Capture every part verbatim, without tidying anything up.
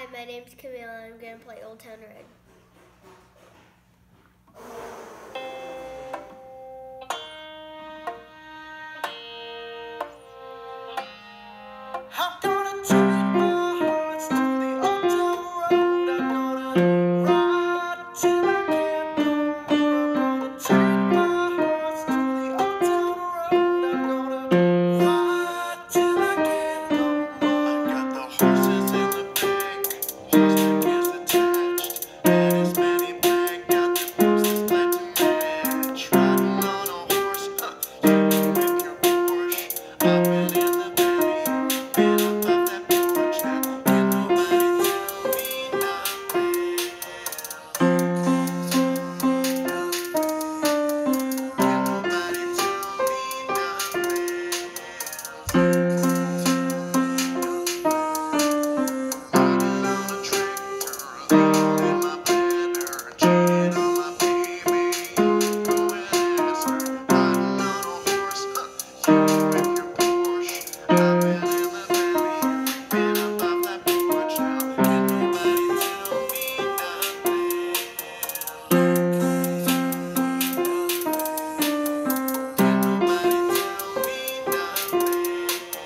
Hi, my name's Camila. I'm going to play Old Town Road. I'm gonna take my horse to the old town road. I'm gonna ride till I can't no more. I'm gonna take my horse to the old town road. I'm gonna ride till I can't no more. I got the horses in the back, horse is attached, and his many back got the horses led to match. Riding on a horse, huh? You can whip your Porsche. I've been in the valley. Been above that porch now. Can nobody tell me nothing? Can nobody tell me nothing? Riding on a tractor, leaning in my bladder, cheating on my baby, going faster. Riding on a horse, huh? You can whip your Porsche. I've been in the valley, been above that porch now. Can nobody tell me nothing? Can nobody tell me nothing?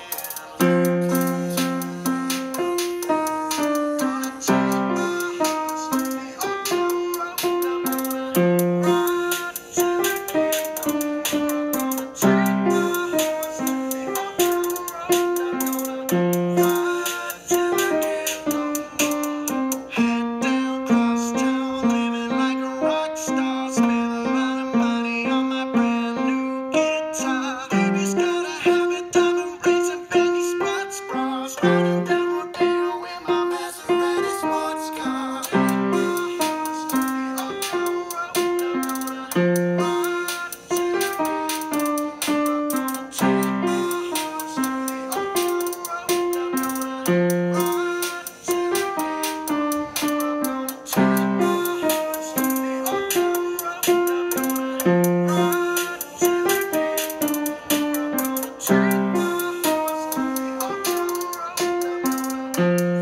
Gonna take my horse to the old town road. I'm gonna ride till I can't no more. I'm gonna take my horse to the old town road. I'm gonna ride till I can't no more. Head down cross town, living like a rock star. Spend a lot of money on my brand new guitar. Baby's got a habit, diamond rings and Fendi sports bras. Riding down Rodeo in my Maserati sports car. Take my horse to the old town road. I'm gonna ride till I can't no more. I'm gonna take my horse to the old town road. I'm gonna ride till I can't no more. I'm gonna take my horse to the old town road. I'm gonna ride till I can't no more. I'm gonna take my horse to the old town road. I'm gonna